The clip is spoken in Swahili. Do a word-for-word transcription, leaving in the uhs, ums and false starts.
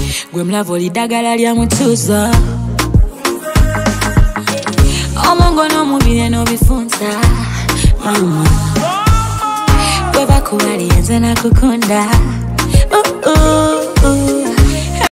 Gwe mlavo lidagala lya mutuzo. Omongo no mubire no bifunza. Mama Baba kuwali yenze na kukunda. Ooh ooh ooh